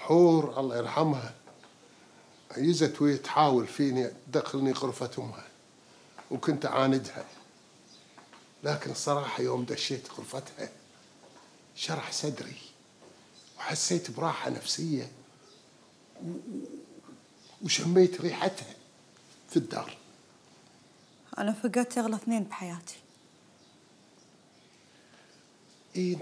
حور الله يرحمها عيزت وهي تحاول فيني تدخلني غرفة أمها، وكنت أعاندها، لكن الصراحة يوم دشيت غرفتها شرح صدري وحسيت براحة نفسية وشميت ريحتها في الدار. أنا فقدت أغلى اثنين بحياتي. إيه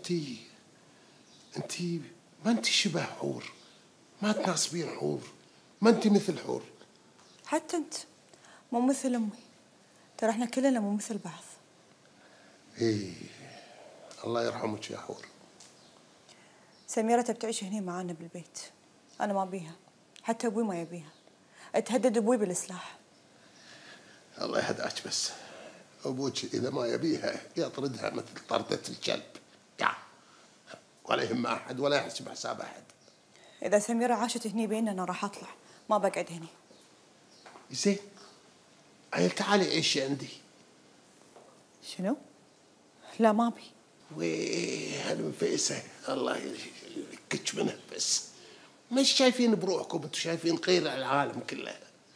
أنتي ما أنتي شبه حور، ما تناسبين حور، ما أنتي مثل حور. حتى أنت مو مثل أمي، ترى إحنا كلنا مو مثل بعض. إيه الله يرحمك يا حور. سميرة تبي تعيش هنا معانا بالبيت، أنا ما أبيها، حتى أبوي ما يبيها، أتهدد أبوي بالإصلاح. الله يهداك، بس أبوك إذا ما يبيها يطردها مثل طردة الكلب، ولا يهم أحد ولا يحسب حساب أحد. إذا سميرة عاشت هني بيننا أنا راح أطلع، ما بقعد هني. زين، عيل تعالي عيشي عندي. شنو؟ لا ما أبي. ويه هالمفيسة الله يكتش منها، بس مش شايفين بروحكم، انتم شايفين خير العالم كله.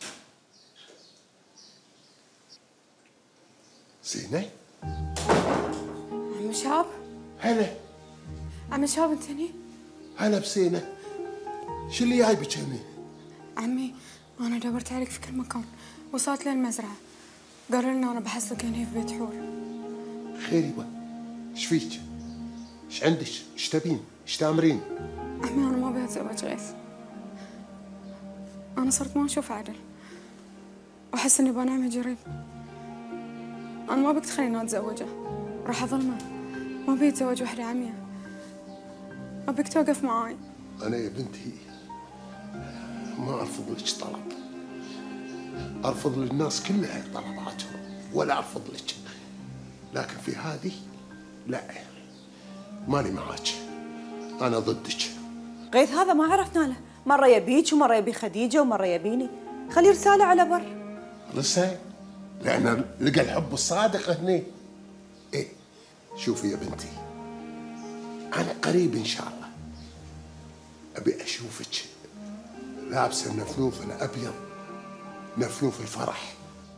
زينة؟ عم شاب؟ هلا. عم شاب انت هني؟ هلا بسينة، شو اللي جايبك هني؟ عمي انا دورت عليك في كل مكان، وصلت للمزرعة، قالوا لنا انا بحصلك هني في بيت حور. خير يبا، ايش فيك؟ ايش عندك؟ ايش تبين؟ ايش تامرين؟ عمي انا ما ابي اتزوج غيث، انا صرت ما اشوف عدل، واحس اني بنعمي جريب. انا ما بك تخليني اتزوجه، راح اظلمه، ما ابي اتزوج وحده عمية، ابيك توقف معاي. انا يا بنتي ما ارفض لك طلب، ارفض للناس كلها طلباتهم ولا ارفض لك، لكن في هذه لا، ماني معاك، انا ضدك. غيث هذا ما عرفنا له، مرة يبيك ومرة يبي خديجة ومرة يبيني، خلي رسالة على بر. رسالة؟ لأن لقى الحب الصادق هني. إيه شوفي يا بنتي، أنا قريب إن شاء الله أبي أشوفك لابسة النفنوف الأبيض، نفنوف الفرح.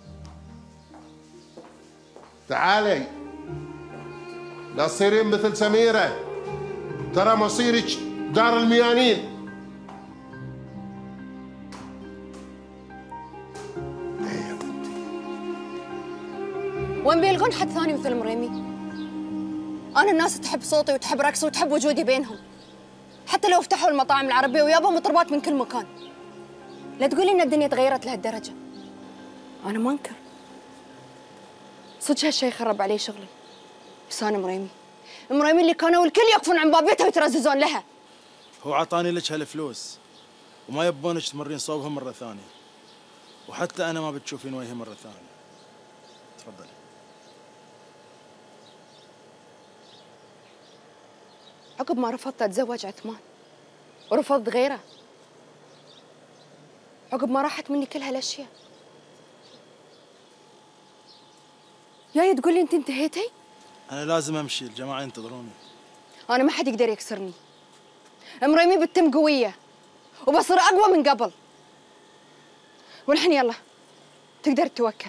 تعالي لا تصيرين مثل سميرة، ترى مصيرك دار الميانين. وين بيلقون حد ثاني مثل مريمي؟ أنا الناس تحب صوتي وتحب رقصي وتحب وجودي بينهم، حتى لو فتحوا المطاعم العربية ويابا مطربات من كل مكان. لا تقولي إن الدنيا تغيرت لهالدرجة، أنا ما أنكر صدق هالشي خرب علي شغلي، بس أنا مريمي اللي كانوا الكل يقفون عن باب بيتها ويترززون لها. هو عطاني لك هالفلوس وما يبونك تمرين صوبهم مرة ثانية، وحتى أنا ما بتشوفين وجهي مرة ثانية. تفضلي. عقب ما رفضت أتزوج عثمان ورفضت غيره، عقب ما راحت مني كل هالأشياء، جاي تقولي أنت انتهيتي؟ أنا لازم أمشي، الجماعة ينتظروني. أنا ما حد يقدر يكسرني، مريمي بتتم قوية وبصير أقوى من قبل، والحين يلا تقدر توكل.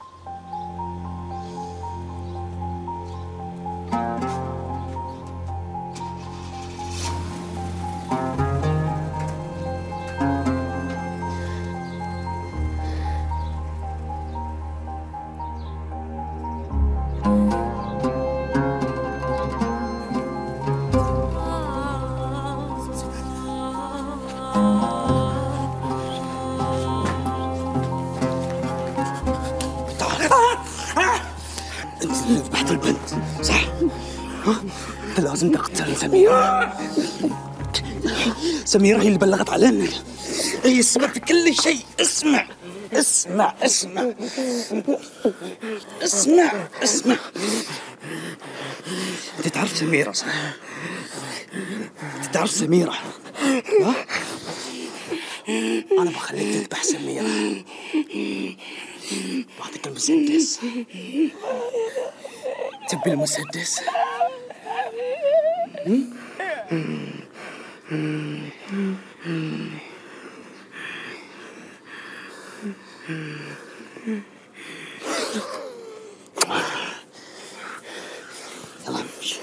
ذبحت البنت صح؟ انت لازم تقتل سميرة. سميرة هي اللي بلغت علينا، هي السبب في كل شيء. اسمع اسمع اسمع اسمع اسمع، انت تعرف سميرة صح؟ انت تعرف سميرة ها؟ انا بخليك تذبح سميرة، بعطيك المسدس. تبي المسدس؟ يلا امشي.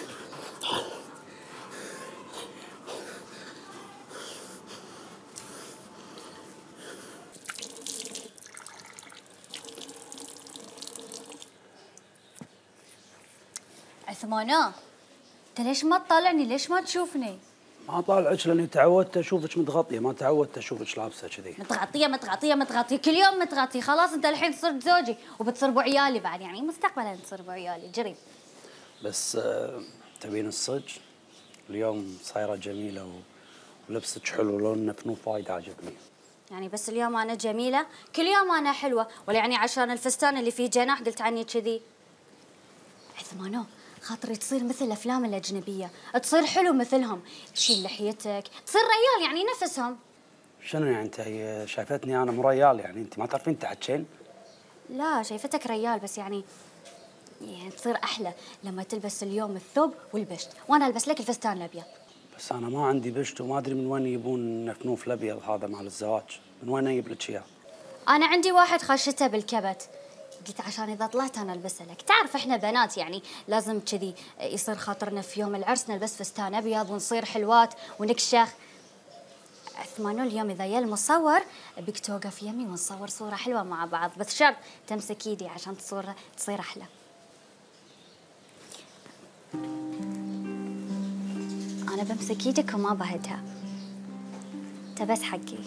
عثمانة، انت ليش ما تطالعني؟ ليش ما تشوفني؟ ما طالعك لاني تعودت اشوفك متغطيه، ما تعودت اشوفك لابسه كذي. متغطية كل يوم متغطية، خلاص انت الحين صرت زوجي وبتصير ابو عيالي بعد، يعني مستقبلا تصير ابو عيالي جريب. بس تبين الصج؟ اليوم صايره جميله ولبسك حلو، لون نفنوف وايد عاجبني. يعني بس اليوم انا جميلة؟ كل يوم انا حلوة، ولا يعني عشان الفستان اللي فيه جناح قلت عني كذي؟ عثمانو، خاطري تصير مثل الافلام الاجنبيه، تصير حلو مثلهم، تشيل لحيتك، تصير ريال يعني نفسهم. شنو يعني انت شايفتني انا مو ريال؟ يعني انت ما تعرفين تحكين؟ لا شايفتك ريال، بس يعني تصير احلى لما تلبس اليوم الثوب والبشت، وانا البس لك الفستان الابيض. بس انا ما عندي بشت وما ادري من وين يجيبون نفنوف الابيض هذا مال الزواج، من وين اجيب لك اياه؟ انا عندي واحد خشته بالكبت، قلت عشان اذا طلعت انا البسه لك، تعرف احنا بنات يعني لازم كذي يصير خاطرنا في يوم العرس نلبس فستان ابيض ونصير حلوات ونكشخ. عثمانو اليوم اذا يا المصور ابيك توقف يمي ونصور صوره حلوه مع بعض، بس شرط تمسك ايدي عشان تصير احلى. انا بمسك ايدك وما بهدها، انت بس حقي.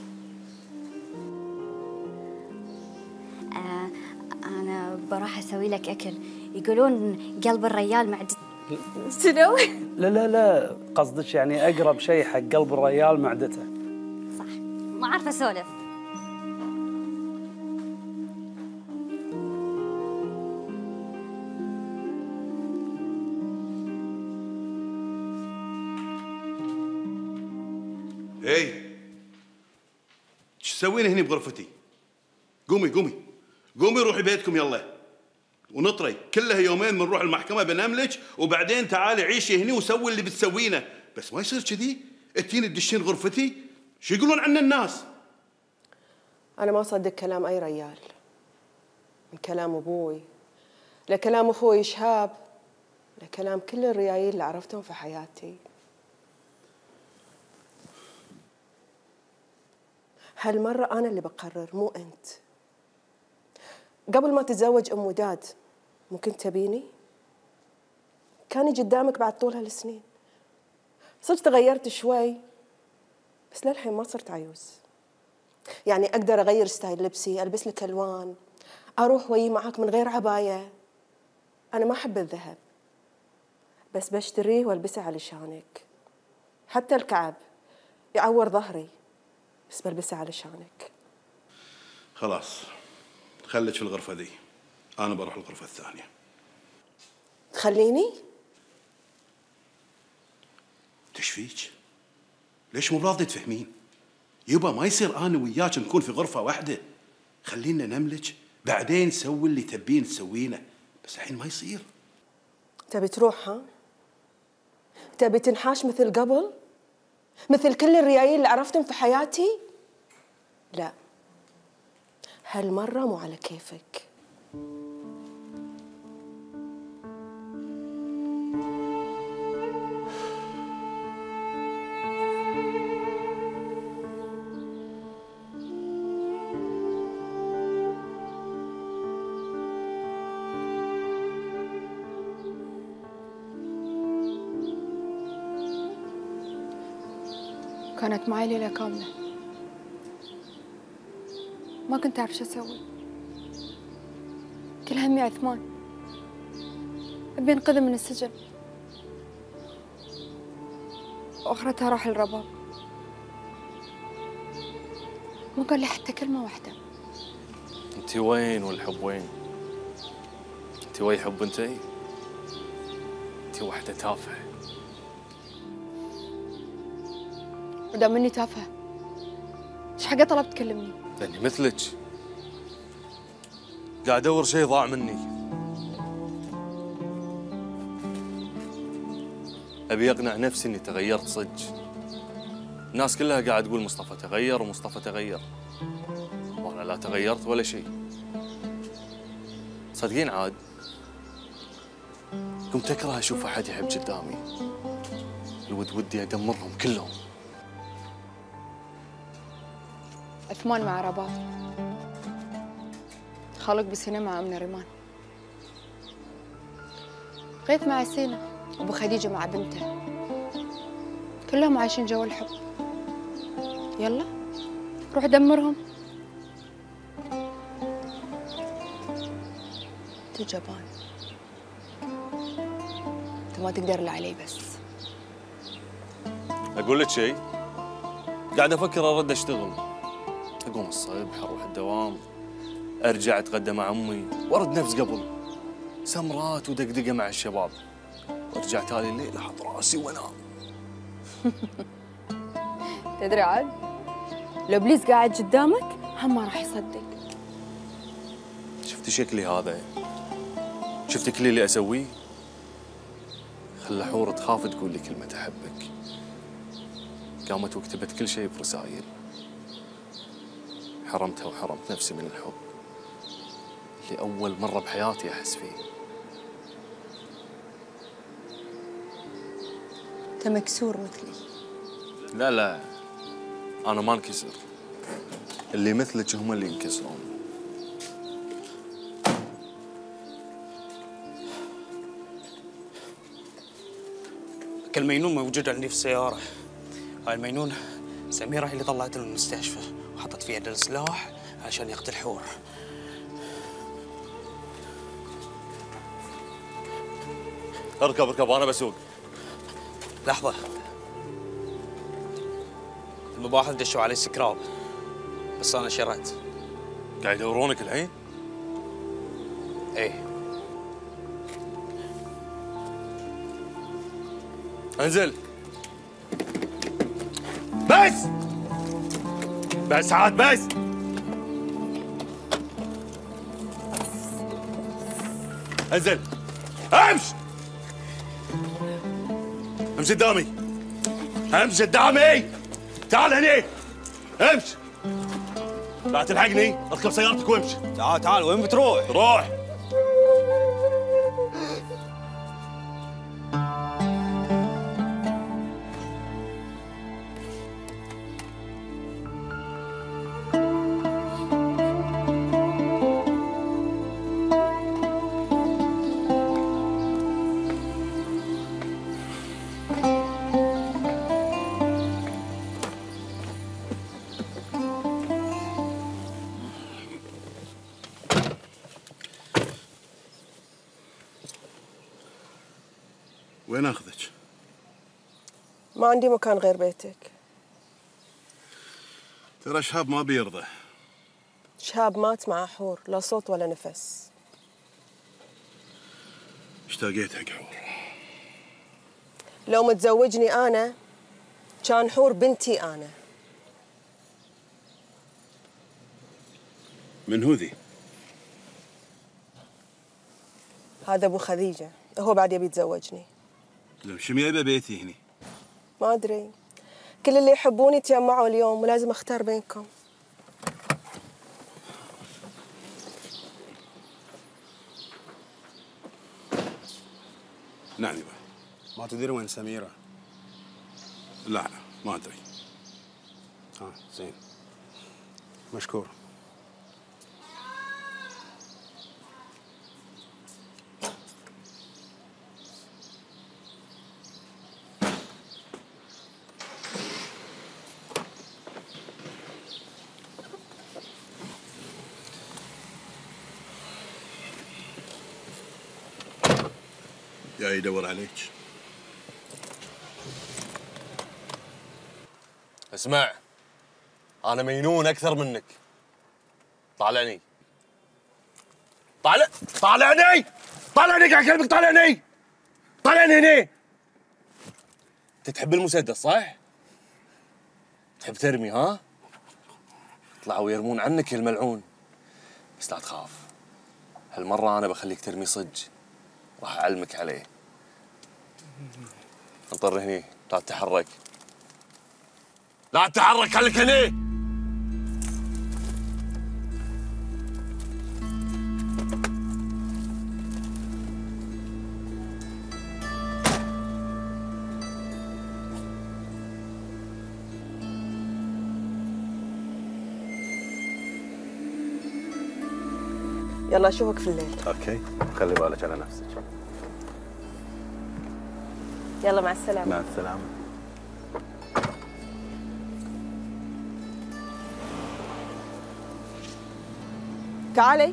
أنا بروح أسوي لك أكل، يقولون قلب الريال معدة. شنو؟ لا قصدك يعني أقرب شيء حق قلب الريال معدته. صح، ما عارفة أسولف. ايه ايش تسوين هني بغرفتي؟ قومي روحي بيتكم يلا، ونطري كلها يومين بنروح المحكمة بنملك، وبعدين تعالي عيشي هني وسوي اللي بتسوينه، بس ما يصير كذي، اتيني تدشين غرفتي، شو يقولون عنا الناس؟ أنا ما أصدق كلام أي ريال، من كلام أبوي لكلام أخوي شهاب لكلام كل الريايل اللي عرفتهم في حياتي. هالمرة أنا اللي بقرر مو أنت. قبل ما تتزوج أم وداد ممكن تبيني؟ كاني قدامك بعد طول هالسنين. صرت تغيرت شوي بس للحين ما صرت عيوز. يعني أقدر أغير ستايل لبسي، ألبس لك ألوان، أروح ويي معك من غير عباية. أنا ما أحب الذهب بس بشتريه والبسه علشانك. حتى الكعب يعور ظهري بس بلبسه علشانك. خلاص خليك في الغرفة دي، أنا بروح الغرفة الثانية. تخليني؟ تشفيك؟ ليش مو راضي تفهمين؟ يبا ما يصير أنا وياك نكون في غرفة واحدة، خلينا نملك بعدين سوي اللي تبين تسوينه، بس الحين ما يصير. تبي تروح ها؟ تبي تنحاش مثل قبل؟ مثل كل الريايل اللي عرفتهم في حياتي؟ لا، هالمرة مو على كيفك. كانت معي ليلة كاملة ما كنت أعرف شو أسوي. كل همي عثمان، أبي أنقذه من السجن، وآخرتها راح الرباب. ما قال لي حتى كلمة واحدة. انت وين والحب وين؟ انت وين حب انتي؟ انت واحدة تافهة. ودام اني تافهة ايش حقه طلبت تكلمني؟ لاني مثلك قاعد ادور شيء ضاع مني. ابي اقنع نفسي اني تغيرت صدق، الناس كلها قاعد تقول مصطفى تغير ومصطفى تغير، وانا لا تغيرت ولا شيء. صدقين عاد كنت اكره اشوف احد يحب قدامي، ودي ادمرهم كلهم. عثمان مع رباب، خالق بسينة مع أمنة ريمان، غيث مع سينا، أبو خديجة مع بنته، كلهم عايشين جو الحب. يلا روح دمرهم. انت جبان، انت ما تقدر الا علي بس. اقول لك شيء، قاعد افكر ارد اشتغل، اقوم الصبح اروح الدوام، ارجع اتغدى مع امي وارد نفس قبل، سمرات ودقدقه مع الشباب، وارجع تالي الليل احط راسي وانام. تدري عاد لو ابليس قاعد قدامك هم ما راح يصدق. شفتي شكلي هذا؟ شفتي كل اللي اسويه؟ خلى حور تخاف تقول لي كلمه احبك. قامت وكتبت كل شيء برسائل. حرمتها وحرمت نفسي من الحب اللي اول مره بحياتي احس فيه. انت مكسور مثلي. لا لا، انا ما انكسر، اللي مثلك هم اللي ينكسرون. المينون موجود عندي في السيارة. هاي المينون سميرة هي اللي طلعته من المستشفى وحطت فيها دل سلاح عشان يقتل حور. اركب انا بسوق. لحظة، المباحث دشوا علي سكراب بس أنا شردت. قاعد يدورونك الحين؟ إيه. انزل. بس عاد بس. انزل. امشي قدامي. امشي قدامي. تعال هني. امشي. لا تلحقني، اركب سيارتك وامشي. تعال وين بتروح؟ روح. وين اخذك؟ ما عندي مكان غير بيتك. ترى شهاب ما بيرضى. شهاب مات مع حور، لا صوت ولا نفس. اشتاقيت حق حور. لو متزوجني أنا كان حور بنتي أنا. من هو ذي؟ هذا أبو خديجة، هو بعد يبي يتزوجني. لو شو جايبه بيتي هني؟ ما أدري، كل اللي يحبوني تجمعوا اليوم ولازم أختار بينكم. نعم يبا. ما تدري وين سميرة؟ لا ما ادري. زين، مشكور. جاي يدور عليك. اسمع، انا مينون اكثر منك. طالعني. طالعني. طالعني قاعد اكلمك. طالعني هني. انت تحب المسدس صح؟ تحب ترمي ها؟ طلعوا يرمون عنك يا الملعون. بس لا تخاف، هالمرة انا بخليك ترمي صج، راح اعلمك عليه. انطر هني، لا تتحرك. لا تتحرك، خليك هنا. يلا اشوفك في الليل. اوكي، خلي بالك على نفسك. يلا مع السلامه. مع السلامه. تعالي.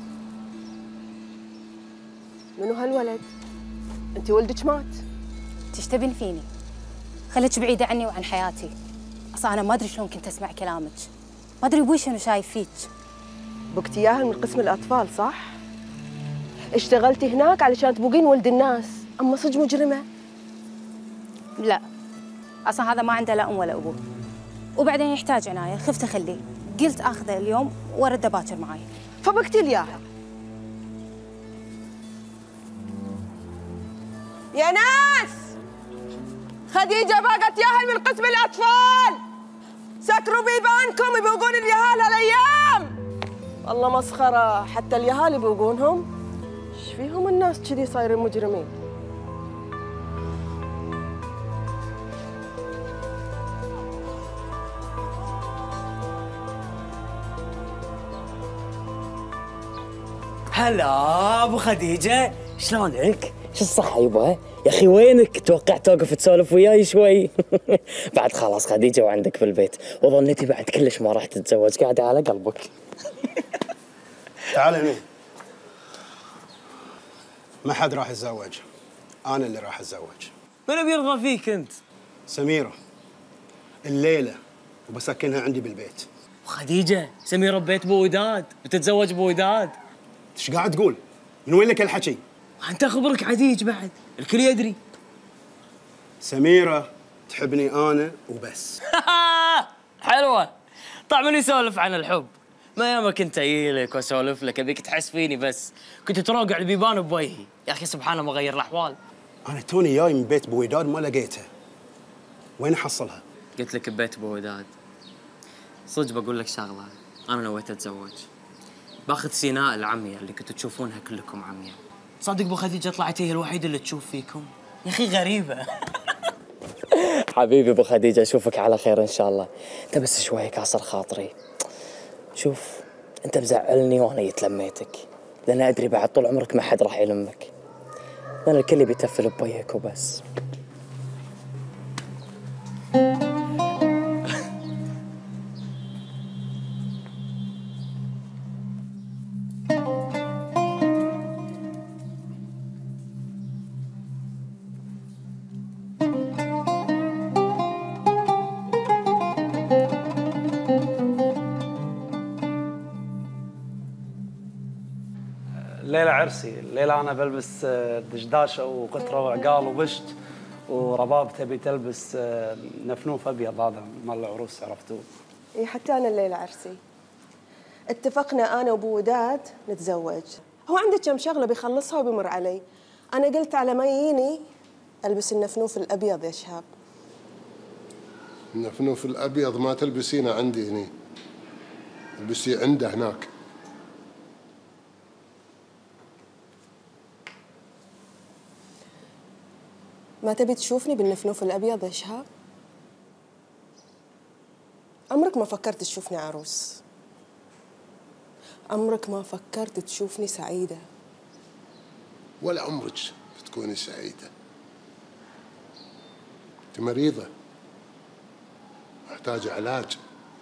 منو هالولد؟ انت ولدك مات. ايش تبين فيني؟ خليك بعيدة عني وعن حياتي. اصلا انا ما ادري شلون كنت اسمع كلامك. ما ادري ابوي شنو شايف فيك. بقتي ياهل من قسم الاطفال صح؟ اشتغلتي هناك علشان تبوقين ولد الناس، اما صدق مجرمه؟ لا، اصلا هذا ما عنده لا ام ولا ابو، وبعدين يحتاج عنايه، خفت اخليه، قلت اخذه اليوم وارده باكر معاي. فبقتي الياهل. يا ناس، خديجه باقت ياهل من قسم الاطفال، سكروا بيبانكم يبوقون اليهال هالايام. والله مسخره، حتى اليهال يبوقونهم. ايش فيهم الناس كذي صايرين مجرمين؟ هلا ابو خديجه، شلونك؟ شو الصحة يبا؟ يا اخي وينك؟ توقعت توقف تسولف وياي شوي. بعد خلاص خديجه وعندك في البيت، وظنيتي بعد كلش ما راح تتزوج، قاعده على قلبك. تعال هنا. ما حد راح يتزوج، انا اللي راح اتزوج. من بيرضى فيك انت؟ سميره الليله وبسكنها عندي بالبيت. وخديجه سميره ببيت بو وداد، بتتزوج بو وداد. ايش قاعد تقول؟ من وين لك هالحكي؟ انت خبرك عديج بعد، الكل يدري. سميره تحبني انا وبس. حلوه. طيب من يسولف عن الحب؟ ما يامك انت يلك واسولف لك، ابيك تحس فيني بس. كنت تروقع البيبان بوجهي، يا اخي سبحان الله مغير الاحوال. انا توني جاي من بيت بويداد ما لقيتها. وين احصلها؟ قلت لك ببيت بويداد. صدق بقول لك شغله، انا نويت اتزوج. باخذ سيناء العمية اللي كنتوا تشوفونها كلكم عمية. صدق ابو خديجه طلعت هي الوحيده اللي تشوف فيكم. يا اخي غريبه. حبيبي ابو خديجه، اشوفك على خير ان شاء الله. انت بس شويه كاسر خاطري. شوف انت مزعلني وانا يتلميتك، لان ادري بعد طول عمرك ما حد راح يلمك. لان الكل بيتفل بوجهك وبس. الليلة عرسي، الليلة أنا بلبس دشداشة وقطرة وعقال وبشت، ورباب تبي تلبس نفنوف أبيض هذا مال العروس، عرفتوه؟ اي حتى أنا الليلة عرسي. اتفقنا أنا وأبو وداد نتزوج. هو عنده كم شغلة بيخلصها وبيمر علي. أنا قلت على ما يجيني ألبس النفنوف الأبيض يا شهاب. النفنوف الأبيض ما تلبسينه عندي هني، البسي عنده هناك. ما تبي تشوفني بالنفنوف الأبيض يا شهاب؟ عمرك ما فكرت تشوفني عروس، عمرك ما فكرت تشوفني سعيدة. ولا عمرك بتكوني سعيدة. أنت مريضة محتاجة علاج.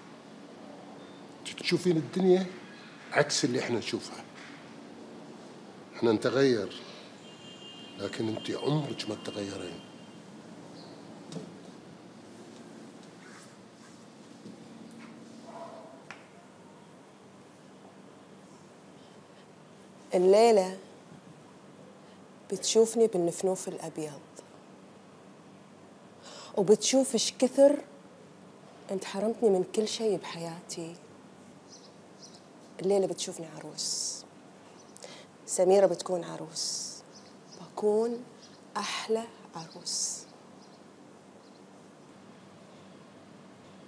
تشوفين الدنيا عكس اللي احنا نشوفها. احنا نتغير، لكن انت عمرك ما تتغيرين. الليلة بتشوفني بالنفنوف الأبيض، وبتشوف ايش كثر انت حرمتني من كل شيء بحياتي. الليلة بتشوفني عروس، سميرة بتكون عروس، بكون أحلى عروس.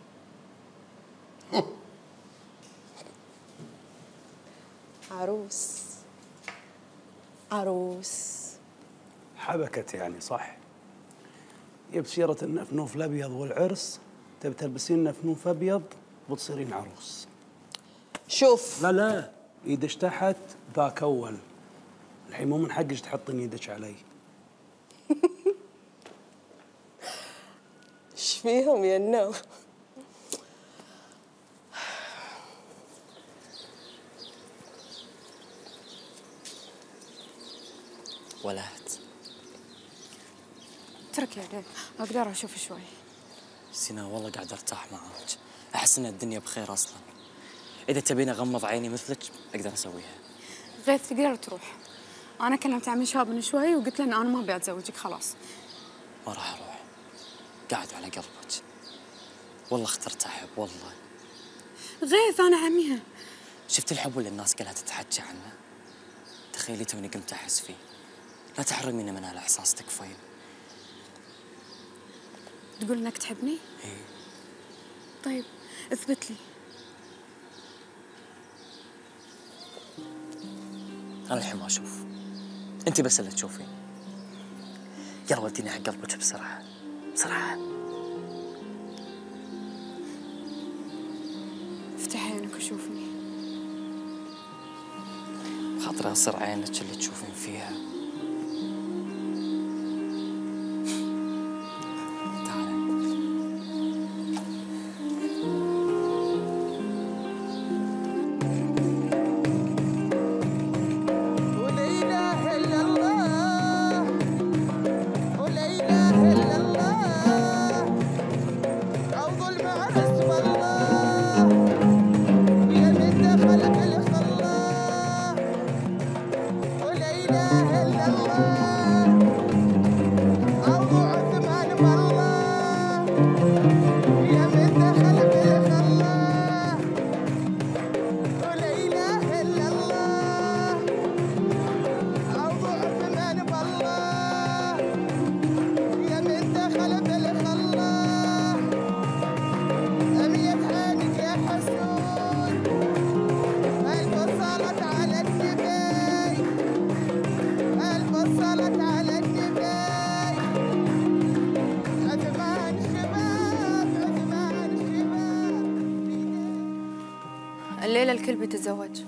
عروس عروس. حبكت يعني صح. جبت سيرة النفنوف الأبيض والعرس، تبي تلبسين نفنوف أبيض وتصيرين عروس. شوف لا ايدش تحت ذاك أول. الحين مو من حقك تحطين ايدك علي. ايش فيهم يا النو؟ ولهت. اترك يا ليل، اقدر اشوف شوي. سينا والله قاعد ارتاح معاك، احس ان الدنيا بخير اصلا. اذا تبين اغمض عيني مثلك اقدر اسويها. غيث تقدر تروح. انا كلمت عمي شاب من شوي وقلت له ان انا ما ابي اتزوجك خلاص. ما راح اروح، قاعد على قلبك. والله اخترت احب والله. غيث انا عميها. شفت الحب اللي الناس كلها تتحكى عنه؟ تخيلي توني قمت احس فيه. لا تحرميني من هالاحساس تكفين. تقول انك تحبني؟ ايه. طيب اثبت لي. انا الحين ما اشوف، انت بس اللي تشوفين. يلا وديني حق قلبك بسرعه بسرعه. افتح عينك وشوفني. خاطري اصير عينك اللي تشوفين فيها. الليلة الكل بيتزوج.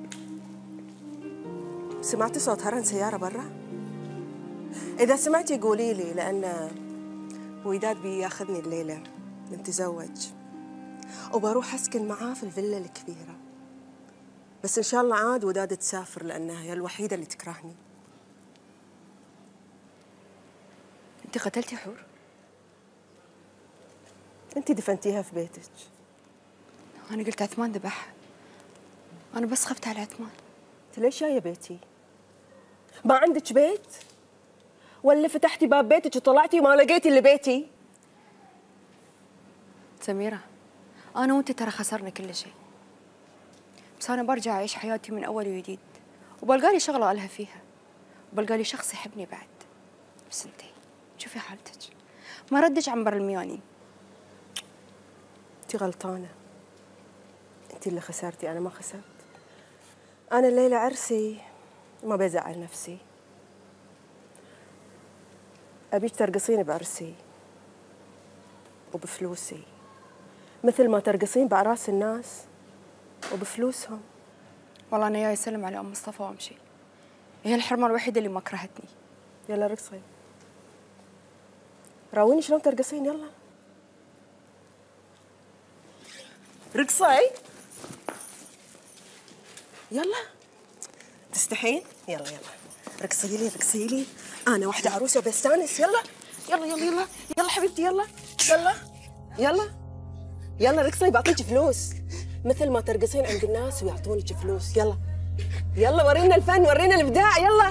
سمعتي صوت هرن سيارة برا؟ إذا سمعتي قولي لي، لأن وداد بياخذني الليلة نتزوج وبروح أسكن معاه في الفيلا الكبيرة. بس إن شاء الله عاد وداد تسافر لأنها هي الوحيدة اللي تكرهني. أنت قتلتي حور؟ أنت دفنتيها في بيتك. أنا قلت عثمان ذبحها. أنا بس خفت على عثمان. أنت ليش جاية بيتي؟ ما عندك بيت؟ ولا فتحتي باب بيتك وطلعتي وما لقيتي اللي بيتي؟ سميرة، أنا وأنت ترى خسرنا كل شيء. بس أنا برجع أعيش حياتي من أول وجديد، وبلقالي شغلة ألهى فيها، وبلقالي شخص يحبني بعد. بس أنت شوفي حالتك، ما ردش عنبر الميانين. أنت غلطانة. أنت اللي خسرتي، أنا ما خسرت. أنا الليلة عرسي وما بزعل نفسي. أبيك ترقصيني بعرسي وبفلوسي، مثل ما ترقصين بأعراس الناس وبفلوسهم. والله أنا جاي أسلم على أم مصطفى وأمشي. هي الحرمة الوحيدة اللي ما كرهتني. يلا رقصي، راويني شلون ترقصين. يلا رقصي، يلا. تستحين؟ يلا رقصي لي رقصي لي. أنا واحدة عروسة وبستانس. يلا يلا يلا يلا يلا حبيبتي. يلا يلا يلا يلا رقصي، بعطيك فلوس مثل ما ترقصين عند الناس ويعطونك فلوس. يلا يلا ورينا الفن، ورينا الإبداع. يلا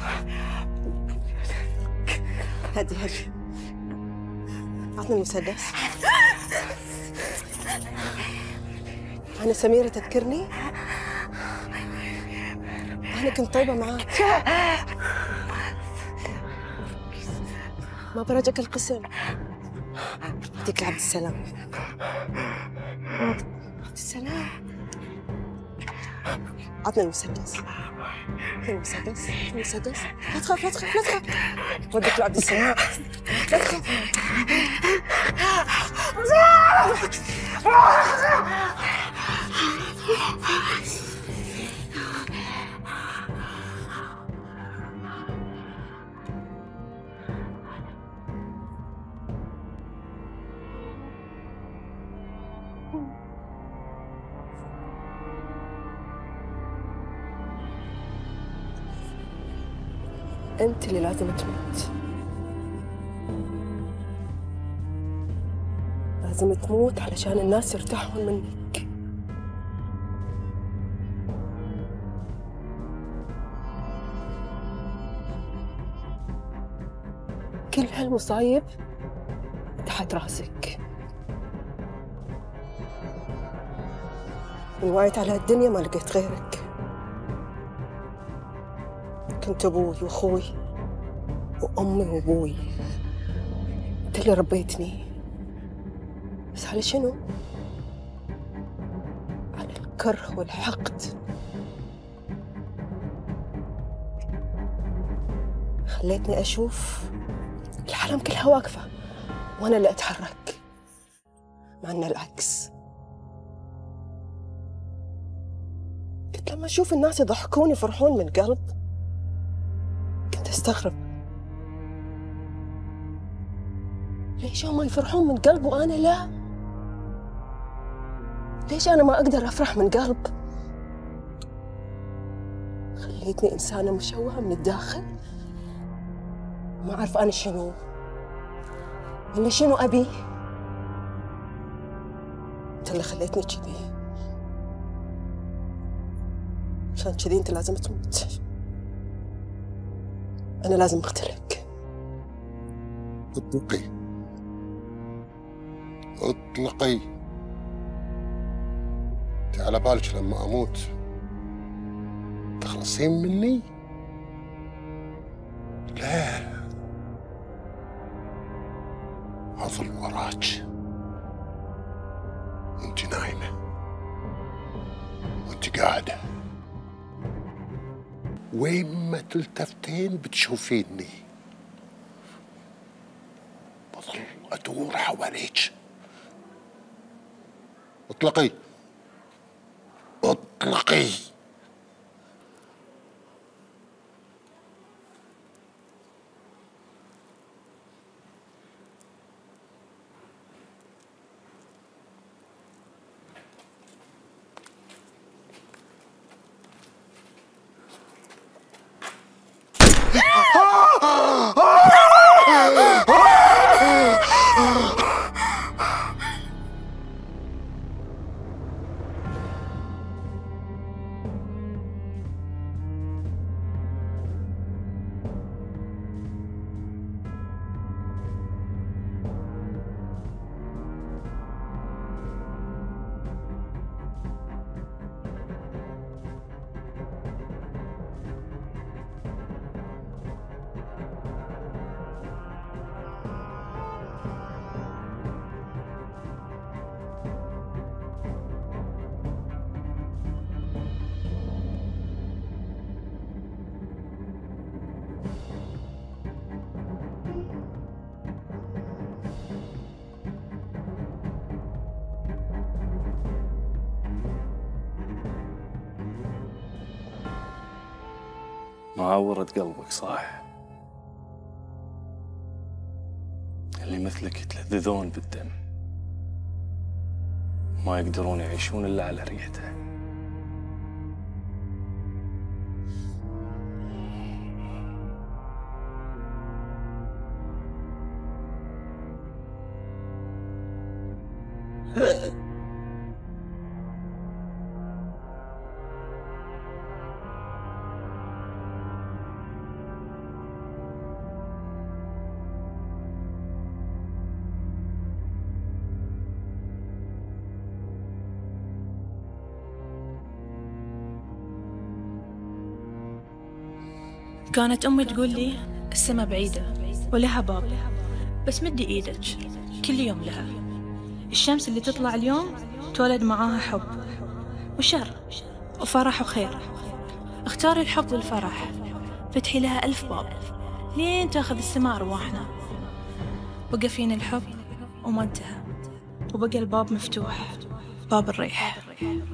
هدي هدي، عطني المسدس. أنا سميرة تذكرني؟ أنا كنت طيبة معاك، ما برجك القسم. يعطيك عبد السلام. عبد السلام، عطني المسدس. عطني المسدس، عطني المسدس. لا تخاف لا تخاف لا تخاف. ودك لعبد السلام، لا تخاف. أنت اللي لازم تموت، لازم تموت علشان الناس يرتاحون منك. كل هالمصايب تحت راسك. من وعيت على الدنيا ما لقيت غيرك. كنت أبوي وأخوي وأمي وأبوي، أنت اللي ربيتني. بس على شنو؟ على الكره والحقد. خليتني أشوف العالم كلها واقفة وأنا اللي أتحرك، مع إنه العكس. كنت لما أشوف الناس يضحكون يفرحون من قلب كنت أستغرب، ليش هم يفرحون من قلب وأنا لا؟ ليش أنا ما أقدر أفرح من قلب؟ خليتني إنسانة مشوهة من الداخل، ما أعرف أنا شنو ولا شنو أبي. أنت اللي خليتني كذي، عشان كذي أنت لازم تموت. أنا لازم أقتلك. اطلقي اطلقي. انت على بالك لما اموت تخلصين مني؟ لا، اظل وراك وانت نايمه وانت قاعده، وين ما تلتفتين بتشوفيني. بظل ادور حواليك. اطلقي اطلقي. معورة قلبك صح؟ اللي مثلك يتلذذون بالدم، ما يقدرون يعيشون إلا على ريحته. كانت أمي تقول لي السما بعيدة ولها باب، بس مدي إيدك كل يوم لها. الشمس اللي تطلع اليوم تولد معاها حب وشر وفرح وخير. اختاري الحب والفرح، فتحي لها 1000 باب لين تاخذ السما أرواحنا. بقى فينا الحب وما انتهى، وبقى الباب مفتوح، باب الريح.